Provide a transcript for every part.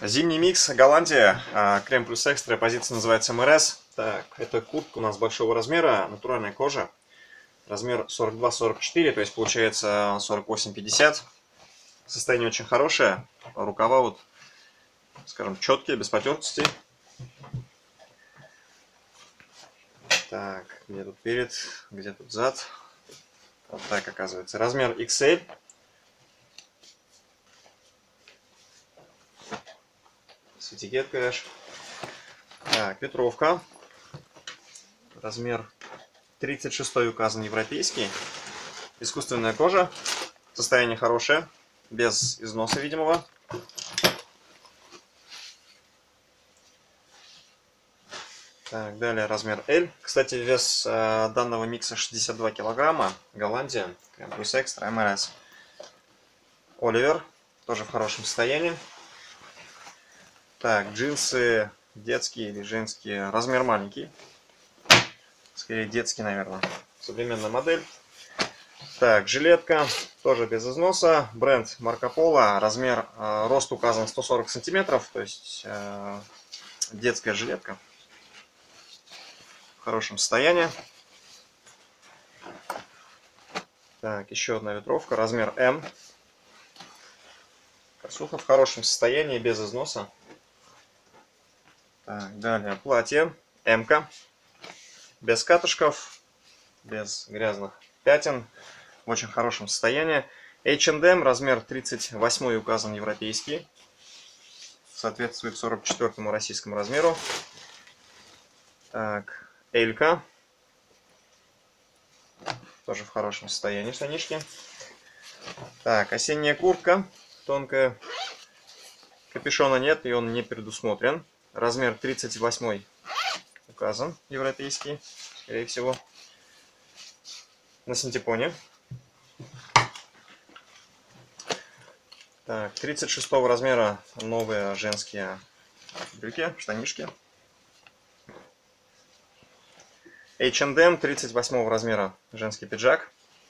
Зимний микс Голландия, крем плюс экстра, позиция называется МРС. Так, это куртка у нас большого размера, натуральная кожа, размер 42-44, то есть получается 48-50. Состояние очень хорошее, рукава вот, скажем, четкие, без потертостей. Так, где тут перед, где тут зад. Вот так оказывается. Размер XL. С этикеткой аж. Так, ветровка. Размер 36 указан европейский. Искусственная кожа. Состояние хорошее. Без износа видимого. Так, далее размер L. Кстати, вес данного микса 62 килограмма. Голландия. Крем плюс экстра. МРС. Оливер. Тоже в хорошем состоянии. Так, джинсы детские или женские. Размер маленький. Скорее детский, наверное. Современная модель. Так, жилетка. Тоже без износа. Бренд Марко Поло. Размер, рост указан 140 сантиметров. То есть детская жилетка. В хорошем состоянии. Так, еще одна ветровка. Размер М. Косуха в хорошем состоянии, без износа. Так, далее платье М-ка. Без катышков, без грязных пятен. В очень хорошем состоянии. H&M, размер 38 указан европейский. Соответствует 44 российскому размеру. Так, L-ка. Тоже в хорошем состоянии штанишки. Так, осенняя куртка. Тонкая. Капюшона нет, и он не предусмотрен. Размер 38 указан, европейский, скорее всего. На синтепоне. Так, 36 размера новые женские брюки, штанишки. H&M 38 размера женский пиджак.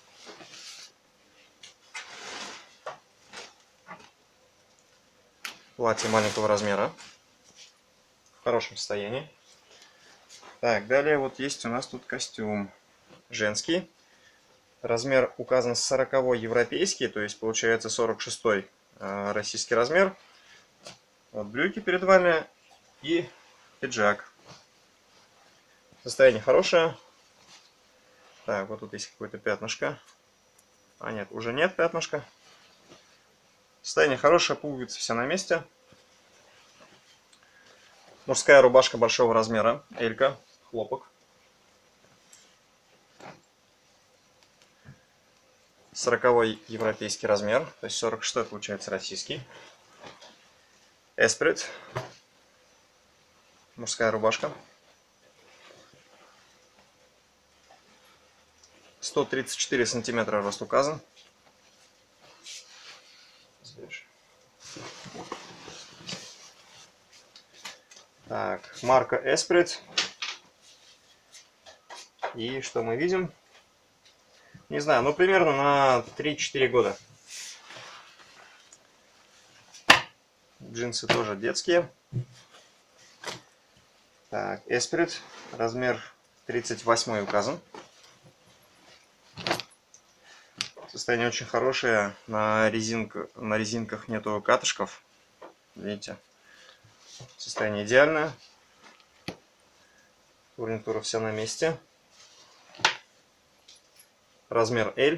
Платье маленького размера. В хорошем состоянии. Так, далее вот есть у нас тут костюм женский. Размер указан 40 европейский, то есть получается 46 российский размер. Вот брюки перед вами и пиджак. Состояние хорошее. Так, вот тут есть какое-то пятнышко. А нет, уже нет пятнышка. Состояние хорошее, пуговицы все на месте. Мужская рубашка большого размера, Элька, хлопок. 40 европейский размер, то есть 46 получается российский. Эсприт, мужская рубашка. 134 сантиметра рост указан. Так, марка Esprit. И что мы видим? Не знаю, ну примерно на 3-4 года. Джинсы тоже детские. Так, Esprit. Размер 38 указан. Состояние очень хорошее. На резинках нету катышков. Видите? Состояние идеальное. Фурнитура вся на месте. Размер L.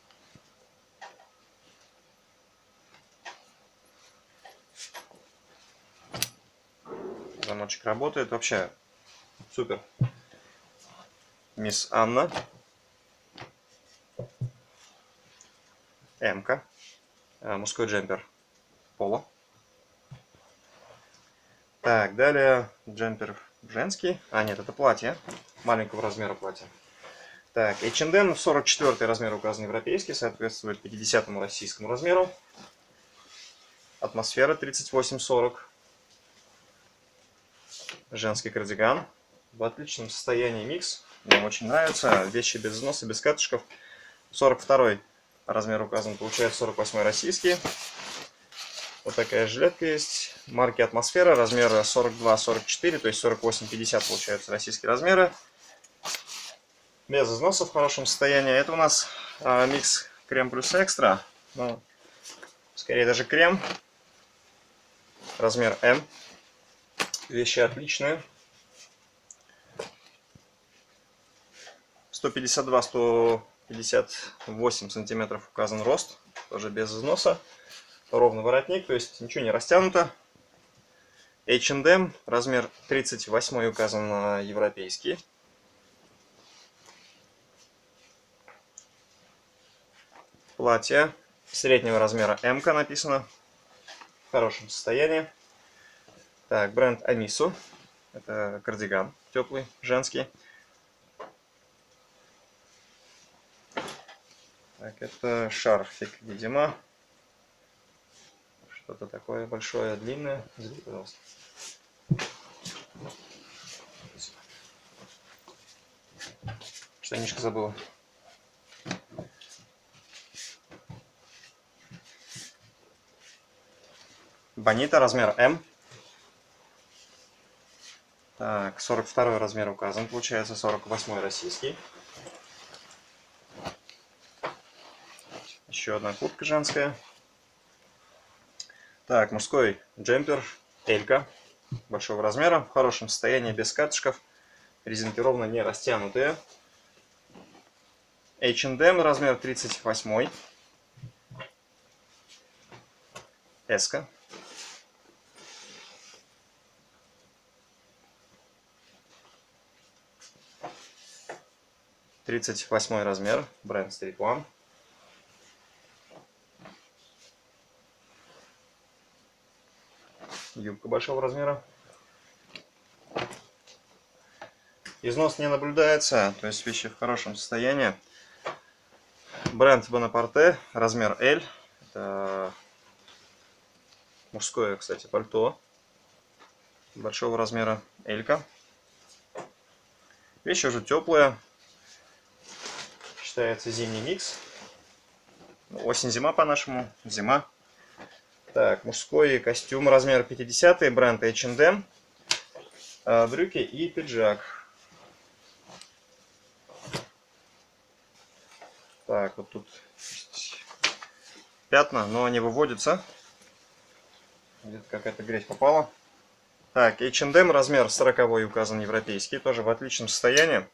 Замочек работает. Вообще супер. Мисс Анна. М-ка. Мужской джемпер. Поло. Так, далее джемпер женский. А, нет, это платье. Маленького размера платье. Так, H&M 44 размер указан европейский, соответствует 50 российскому размеру. Атмосфера 38-40. Женский кардиган. В отличном состоянии микс. Мне очень нравится. Вещи без износа, без катышков. 42 размер указан, получается 48 российский. Вот такая жилетка есть. Марки Атмосфера, размера 42-44, то есть 48-50 получаются российские размеры. Без износа, в хорошем состоянии. Это у нас микс крем плюс экстра. Ну, скорее даже крем. Размер М. Вещи отличные. 152-158 сантиметров указан рост. Тоже без износа. Ровный воротник, то есть ничего не растянуто. H&M, размер 38 указан на европейский. Платье среднего размера М написано. В хорошем состоянии. Так, бренд Амису. Это кардиган теплый, женский. Так, это шарфик, видимо. Что-то такое большое, длинное. Извини, пожалуйста. Штанишка забыла. Бонита, размер М. Так, 42 размер указан, получается 48 российский. Еще одна куртка женская. Так, мужской джемпер Элька большого размера, в хорошем состоянии, без катышков, резинки ровно не растянутые. H&M, размер 38, S-ка. Тридцать восьмой размер, бренд Street One. Юбка большого размера. Износ не наблюдается, то есть вещи в хорошем состоянии. Бренд Bonaparte, размер L. Это мужское, кстати, пальто большого размера L-ка. Вещи уже теплые. Считается зимний микс. Осень-зима по-нашему. Зима. Так, мужской костюм, размер 50, бренд H&M. Брюки и пиджак. Так, вот тут пятна, но они выводятся. Где-то какая-то грязь попала. Так, H&M, размер 40 указан европейский, тоже в отличном состоянии.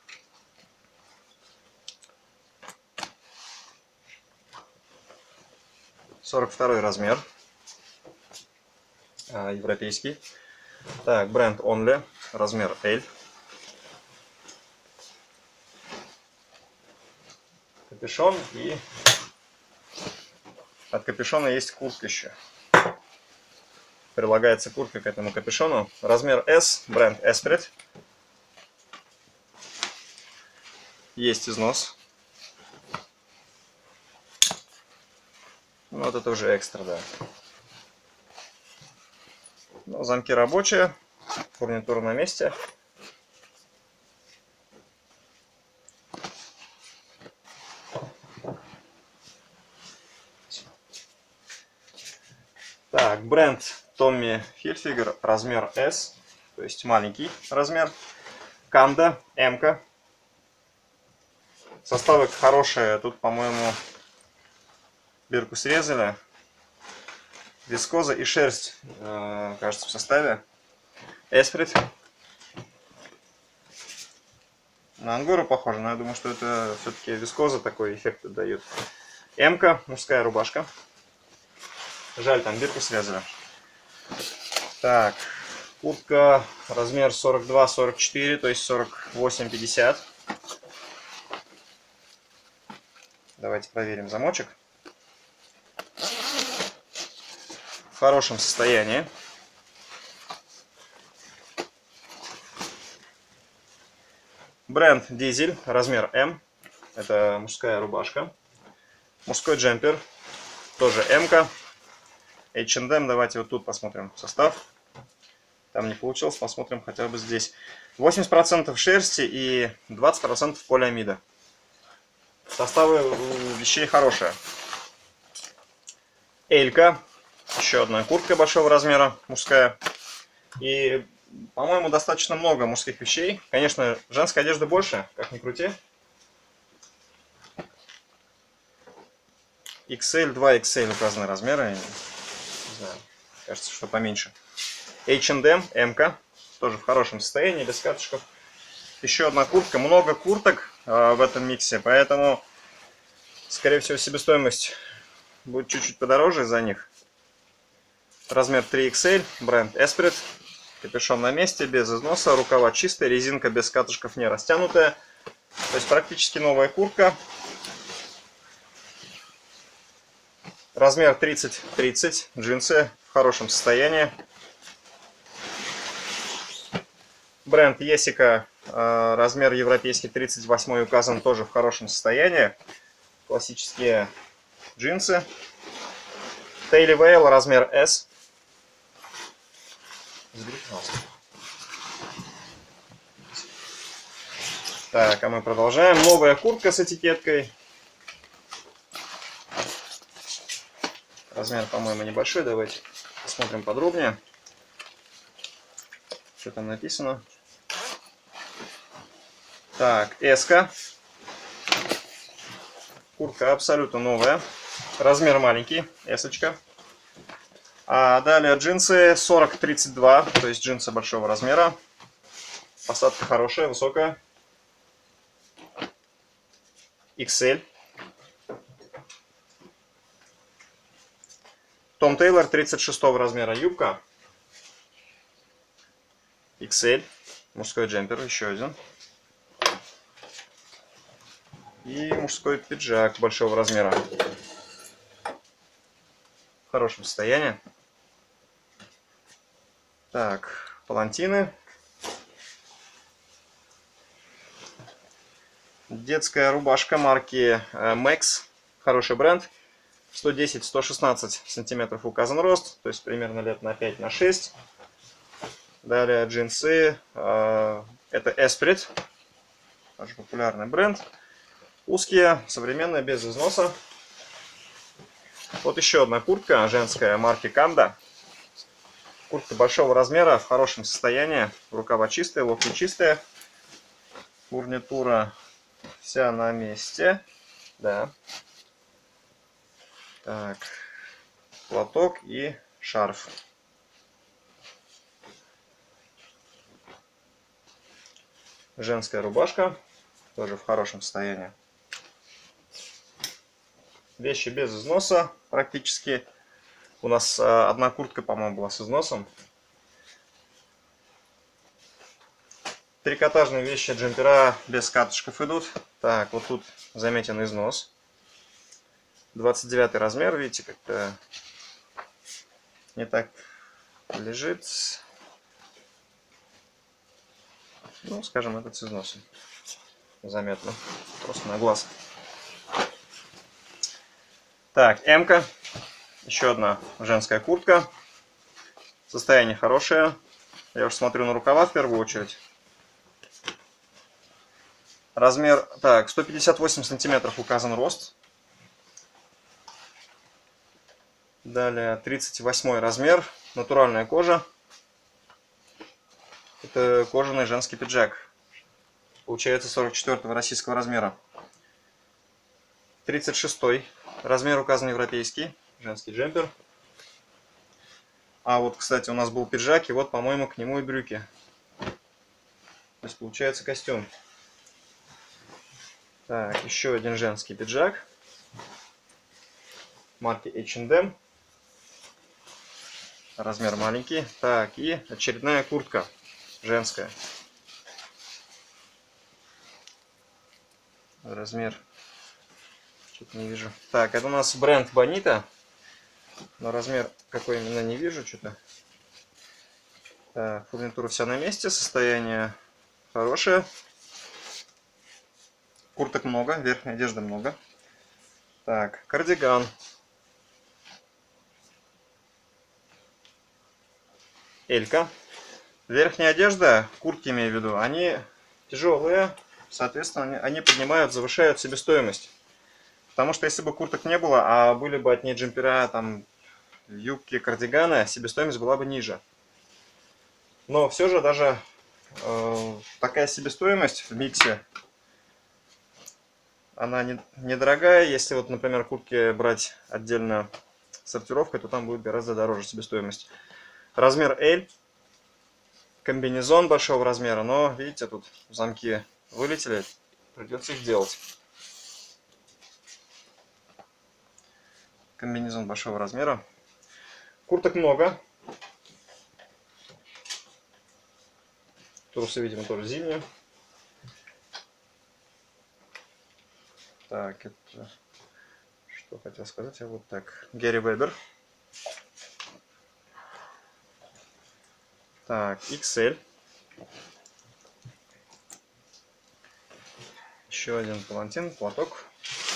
(42 размер, европейский. Так, бренд Only, размер L. Капюшон, и от капюшона есть куртка еще. Прилагается куртка к этому капюшону. Размер S, бренд Esprit. Есть износ. Ну, вот это уже экстра, да. Но замки рабочие, фурнитура на месте. Так, бренд Tommy Hilfiger, размер S, то есть маленький размер. Канда, М-ка. Составы хорошие, тут, по-моему, бирку срезали. Вискоза и шерсть, кажется, в составе. Эсприт. На ангору похоже, но я думаю, что это все-таки вискоза, такой эффект дает. М-ка, мужская рубашка. Жаль, там бирку срезали. Так, куртка, размер 42-44, то есть 48-50. Давайте проверим замочек. В хорошем состоянии. Бренд Дизель, размер М. Это мужская рубашка. Мужской джемпер, тоже М-ка. H&M, давайте вот тут посмотрим состав. Там не получилось, посмотрим хотя бы здесь. 80% шерсти и 20% полиамида. Составы вещей хорошие. Элька, Еще одна куртка большого размера, мужская. И, по-моему, достаточно много мужских вещей. Конечно, женской одежды больше, как ни крути. XL, 2XL указаны размеры. Не знаю, кажется, что поменьше. H&M, М-ка. Тоже в хорошем состоянии, без катышков. Еще одна куртка. Много курток в этом миксе, поэтому, скорее всего, себестоимость будет чуть-чуть подороже из-за них. Размер 3XL, бренд Esprit. Капюшон на месте, без износа, рукава чистые, резинка без катышков не растянутая. То есть практически новая куртка. Размер 30-30, джинсы в хорошем состоянии. Бренд Есика, размер европейский 38 указан, тоже в хорошем состоянии. Классические джинсы. Daily Whale, размер S. Так, а мы продолжаем. Новая куртка с этикеткой. Размер, по-моему, небольшой. Давайте посмотрим подробнее. Что там написано? Так, S-ка. Куртка абсолютно новая. Размер маленький, S-очка. А далее джинсы 40-32, то есть джинсы большого размера. Посадка хорошая, высокая. XL. Том Тейлор 36 размера юбка. XL. Мужской джемпер, еще один. И мужской пиджак большого размера. В хорошем состоянии. Так, палантины. Детская рубашка марки Max. Хороший бренд. 110-116 сантиметров указан рост. То есть примерно лет на 5-6. Далее джинсы. Это Esprit. Очень популярный бренд. Узкие, современные, без износа. Вот еще одна куртка женская марки Канда. Куртка большого размера, в хорошем состоянии. Рукава чистые, локти чистые. Фурнитура вся на месте. Да. Так. Платок и шарф. Женская рубашка. Тоже в хорошем состоянии. Вещи без износа практически. У нас одна куртка, по-моему, была с износом. Трикотажные вещи, джемпера без катышков идут. Так, вот тут заметен износ. 29 размер, видите, как-то не так лежит. Ну, скажем, этот с износом. Заметно. Просто на глаз. Так, М-ка. Еще одна женская куртка. Состояние хорошее. Я уже смотрю на рукава в первую очередь. Размер, так, 158 сантиметров указан рост. Далее 38 размер. Натуральная кожа. Это кожаный женский пиджак. Получается 44 российского размера. 36 размер указан европейский. Женский джемпер. А вот, кстати, у нас был пиджак, и вот, по-моему, к нему и брюки. То есть получается костюм. Так, еще один женский пиджак. Марки H&M. Размер маленький. Так, и очередная куртка женская. Размер. Что-то не вижу. Так, это у нас бренд Bonita. Но размер какой именно не вижу что-то. Так, фурнитура вся на месте. Состояние хорошее. Курток много, верхней одежды много. Так, кардиган. Элька. Верхняя одежда, куртки имею в виду, они тяжелые, соответственно, они поднимают, завышают себестоимость. Потому что если бы курток не было, а были бы от ней джемпера, там, юбки, кардиганы, себестоимость была бы ниже. Но все же даже такая себестоимость в миксе, она недорогая. Если вот, например, куртки брать отдельно сортировкой, то там будет гораздо дороже себестоимость. Размер L. Комбинезон большого размера, но видите, тут замки вылетели, придется их делать. Комбинезон большого размера. Курток много. Трусы, видимо, тоже зимние. Так, это... Что хотел сказать? А вот так. Гэри Вебер. Так, XL. Еще один палантин, платок.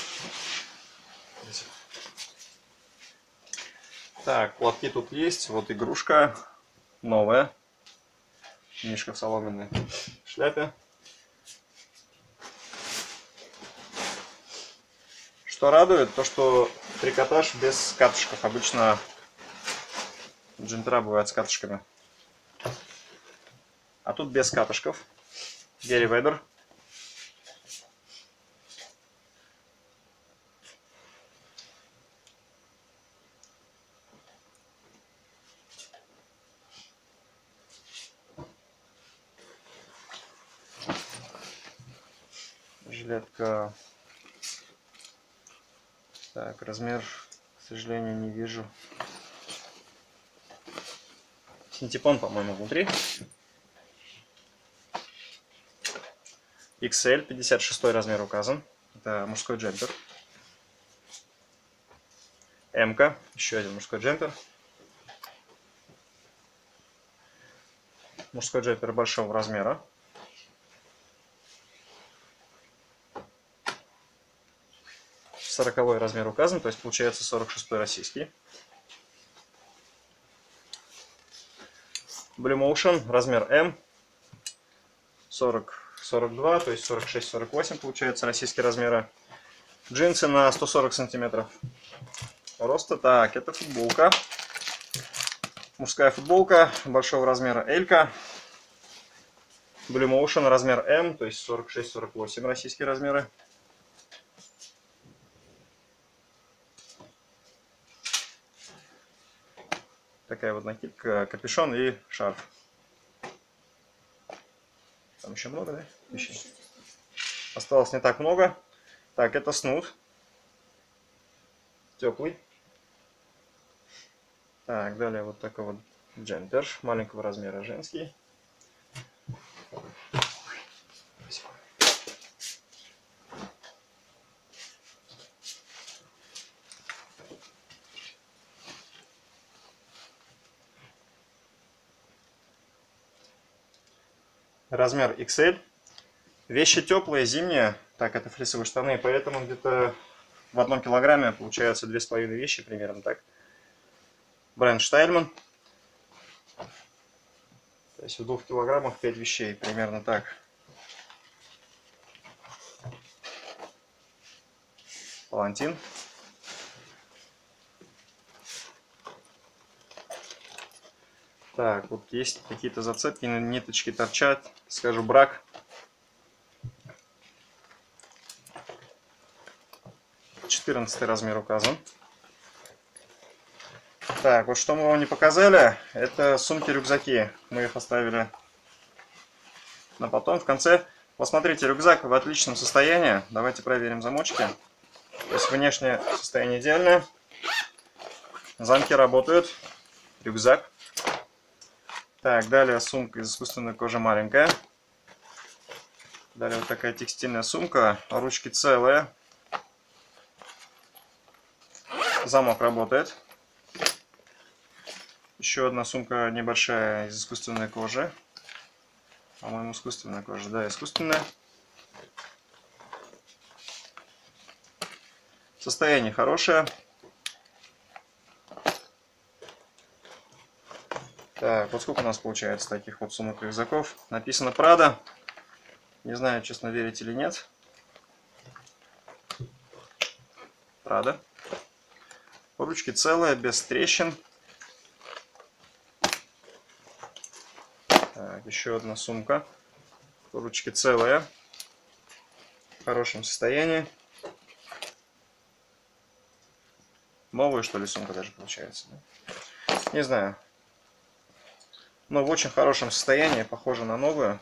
Так, платки тут есть. Вот игрушка новая. Мишка в соломенной шляпе. Что радует, то что трикотаж без катышков. Обычно джемпера бывают с катышками. А тут без катышков. Гэри Вебер. Жилетка. Так, размер, к сожалению, не вижу. Синтепон, по-моему, внутри. XL, 56 размер указан. Это мужской джемпер. М-ка, еще один мужской джемпер. Мужской джемпер большого размера. Сороковой размер указан, то есть получается 46 российский. Blue Motion, размер М. 40-42, то есть 46-48 получается российские размеры. Джинсы на 140 сантиметров роста. Так, это футболка. Мужская футболка большого размера L-ка. Blue Motion, размер М, то есть 46-48 российские размеры. Такая вот накидка, капюшон и шарф. Там еще много, да? Вещей? Осталось не так много. Так, это снуд. Теплый. Так, далее вот такой вот джемпер маленького размера, женский. Спасибо. Размер XL. Вещи теплые, зимние. Так, это флисовые штаны, поэтому где-то в 1 килограмме получается 2,5 вещи, примерно так. Бренд Штайльман. То есть в 2 килограммах 5 вещей, примерно так. Палантин. Так, вот есть какие-то зацепки, ниточки торчат. Скажу, брак. Четырнадцатый размер указан. Так, вот что мы вам не показали, это сумки-рюкзаки. Мы их оставили на потом. В конце, посмотрите, рюкзак в отличном состоянии. Давайте проверим замочки. То есть внешнее состояние идеальное. Замки работают. Рюкзак. Так, далее сумка из искусственной кожи маленькая. Далее вот такая текстильная сумка. Ручки целые. Замок работает. Еще одна сумка небольшая из искусственной кожи. По-моему, искусственная кожа. Да, искусственная. Состояние хорошее. Так, вот сколько у нас получается таких вот сумок-рюкзаков. Написано Prada. Не знаю, честно, верить или нет. Prada. В Ручки целые, без трещин. Так, еще одна сумка. Ручки целые. В хорошем состоянии. Новая, что ли, сумка даже получается. Да? Не знаю. Но в очень хорошем состоянии. Похоже на новую.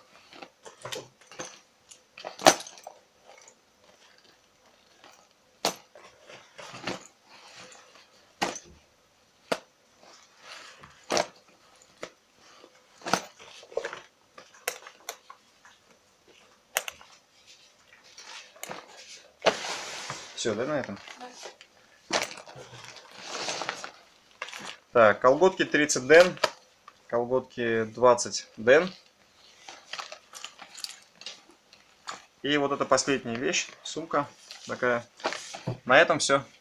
Все, да, на этом? Так, колготки 30 ден, колготки 20 ден. И вот это последняя вещь, сумка такая. На этом все.